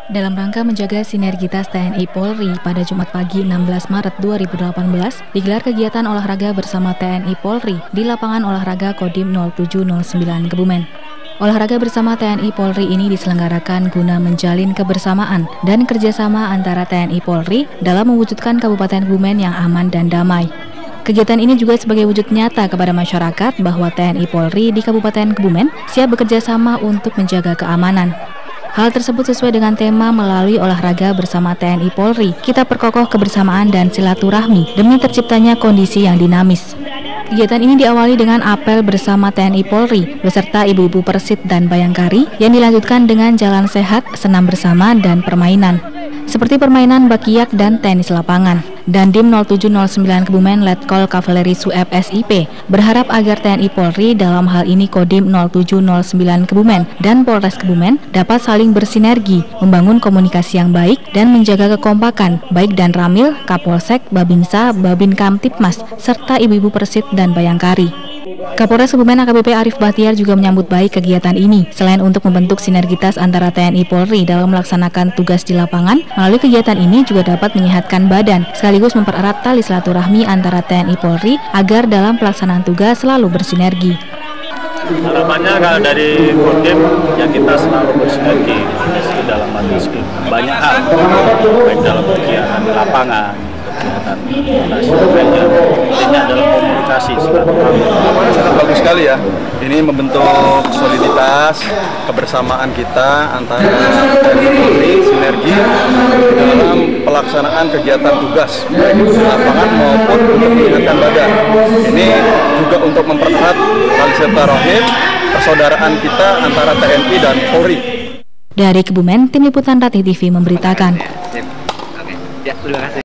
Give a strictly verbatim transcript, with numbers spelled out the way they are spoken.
Dalam rangka menjaga sinergitas T N I Polri, pada Jumat pagi enam belas Maret dua ribu delapan belas digelar kegiatan olahraga bersama T N I Polri di lapangan olahraga Kodim nol tujuh nol sembilan Kebumen. Olahraga bersama T N I Polri ini diselenggarakan guna menjalin kebersamaan dan kerjasama antara T N I Polri dalam mewujudkan Kabupaten Kebumen yang aman dan damai. Kegiatan ini juga sebagai wujud nyata kepada masyarakat bahwa T N I Polri di Kabupaten Kebumen siap bekerja sama untuk menjaga keamanan. Hal tersebut sesuai dengan tema melalui olahraga bersama T N I Polri, kita perkokoh kebersamaan dan silaturahmi demi terciptanya kondisi yang dinamis. Kegiatan ini diawali dengan apel bersama T N I Polri beserta ibu-ibu Persit dan Bayangkari yang dilanjutkan dengan jalan sehat, senam bersama, dan permainan seperti permainan bakiak dan tenis lapangan. Dandim nol tujuh nol sembilan Kebumen Letkol Kavaleri Sueb S I P berharap agar T N I Polri, dalam hal ini Kodim nol tujuh nol sembilan Kebumen dan Polres Kebumen, dapat saling bersinergi, membangun komunikasi yang baik dan menjaga kekompakan baik dan Ramil, Kapolsek, Babinsa, Babin Kamtipmas, serta ibu-ibu Persit dan Bayangkari. Kapolres Kebumen A K B P Arif Bahtiar juga menyambut baik kegiatan ini. Selain untuk membentuk sinergitas antara T N I Polri dalam melaksanakan tugas di lapangan, melalui kegiatan ini juga dapat menyehatkan badan, sekaligus mempererat tali silaturahmi antara T N I Polri agar dalam pelaksanaan tugas selalu bersinergi. Harapannya kalau dari Kodim ya kita selalu bersinergi dalam banyak hal, baik dalam kegiatan di lapangan, kegiatan nasional, intinya adalah komunikasi silaturahmi. Sangat bagus sekali ya. Ini membentuk soliditas, kebersamaan kita antara T N I Polri, sinergi dalam pelaksanaan kegiatan tugas baik di lapangan maupun untuk menyehatkan badan. Ini juga untuk mempererat tali silaturahmi persaudaraan kita antara T N I dan Polri. Dari Kebumen, Tim Liputan Rati T V memberitakan. Oke, ya, terima kasih.